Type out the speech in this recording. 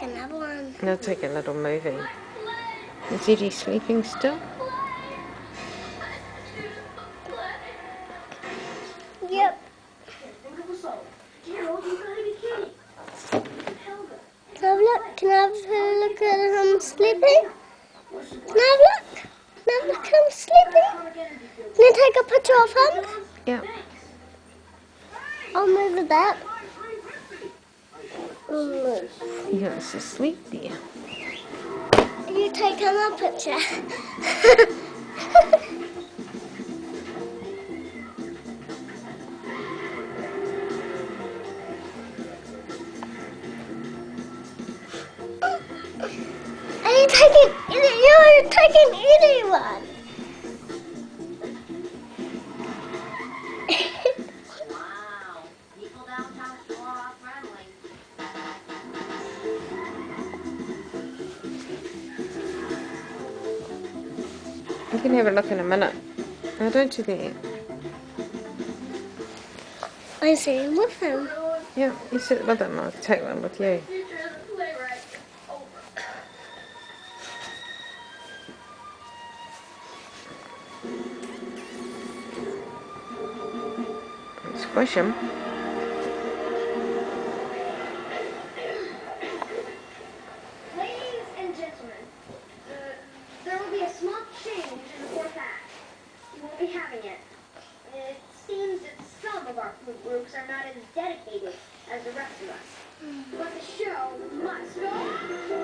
another one. They'll take a little movie. Is Eddie sleeping still? Yep. Can I have a look? Can I have a look at him sleeping? Can I have a look? Can I have a look at him sleeping? Can I take a picture of him? Yeah. I'll move that. Move. He's asleep there. You take another picture. Are you taking? You're taking anyone. Wow, people downtown sure are friendly. You can have a look in a minute. Now don't you there? I'm sitting with him. Yeah, you sit with him. I'll take one with you. Squish him. Ladies and gentlemen, there will be a small change in the fourth act. You won't be having it. It seems that some of our food groups are not as dedicated as the rest of us. But the show must go on.